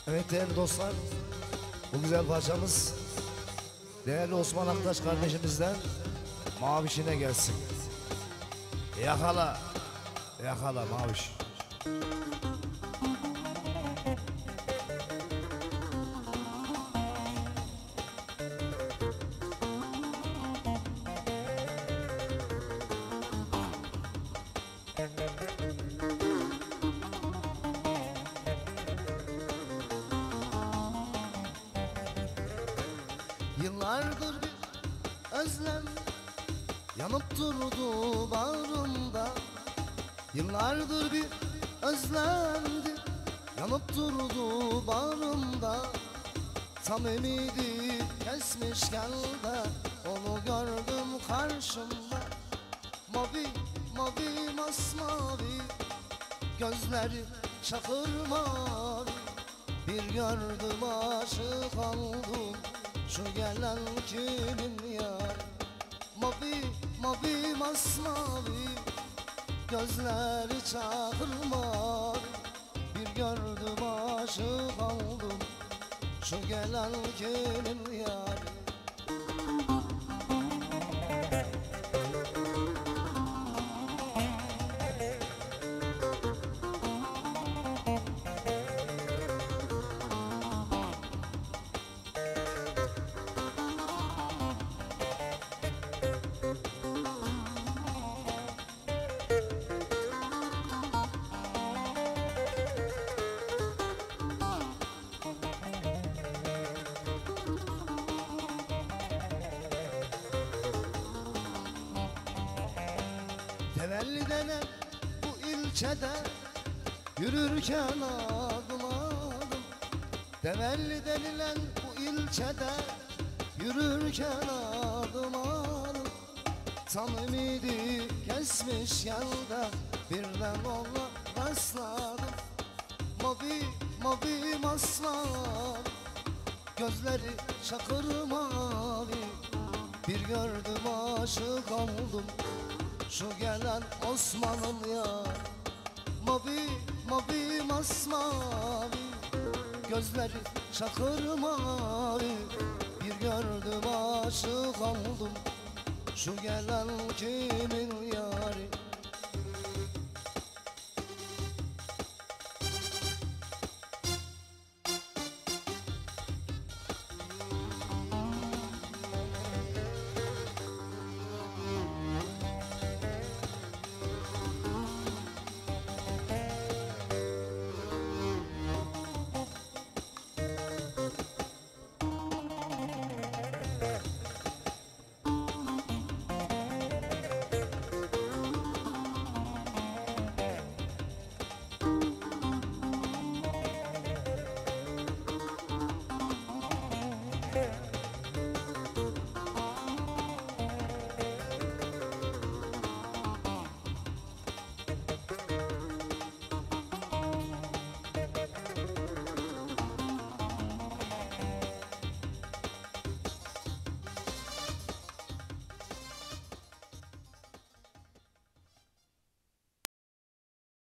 Evet değerli dostlar, bu güzel parçamız değerli Osman Aktaş kardeşimizden Maviş'ine gelsin. Yakala, yakala Maviş. Yıllardır bir özlem yanıp durdu bağrımda. Yıllardır bir özlemdi yanıp durdu bağrımda. Tam ümidi kesmişken de onu gördüm karşımda. Mavi, mavi, masmavi, gözleri çakır mavi. Bir gördüm aşık oldum, şu gelen kimin yar? Mavi, mavi, masmavi, gözleri çakır mavi. Bir gördüm aşık oldum, şu gelen kimin yar? Tevelli denen bu ilçede yürürken adım adım. Tevelli denilen bu ilçede yürürken adım adım. Tam ümidi kesmiş yolda birden ona rastladım. Mavi, mavi, masmavi, gözleri çakır mavi. Bir gördüm aşık oldum, şu gelen Osman'ım ya. Mavi, mavi, masmavi, gözleri çakır mavi. Bir gördüm aşık oldum, şu gelen kimin yari?